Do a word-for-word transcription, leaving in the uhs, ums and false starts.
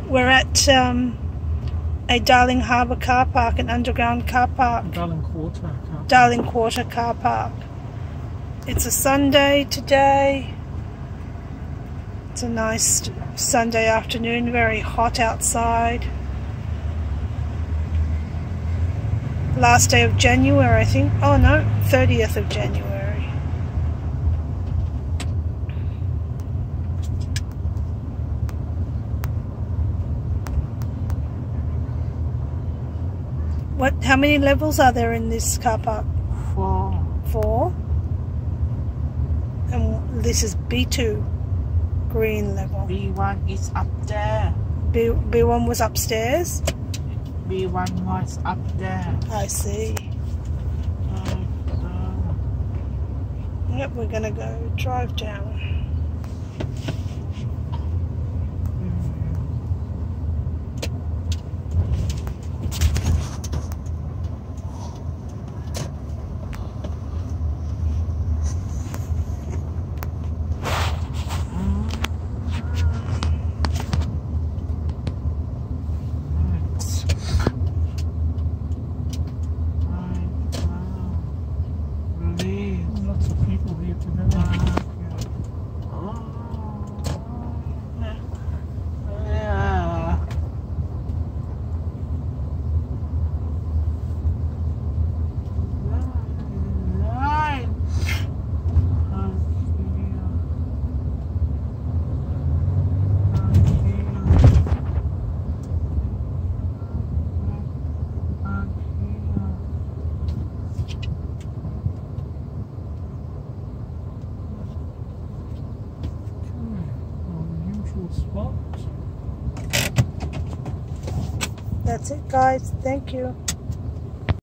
We're at um, a Darling Harbour car park, an underground car park. Darling Quarter car park. Darling Quarter car park. It's a Sunday today. It's a nice Sunday afternoon, very hot outside. Last day of January, I think. Oh no, thirtieth of January. What? How many levels are there in this car park? Four. Four. And this is B two, green level. B one is up there. B B1 was upstairs. B one was up there. I see. So, so. Yep, we're gonna go drive down. Spot. That's it, guys. Thank you.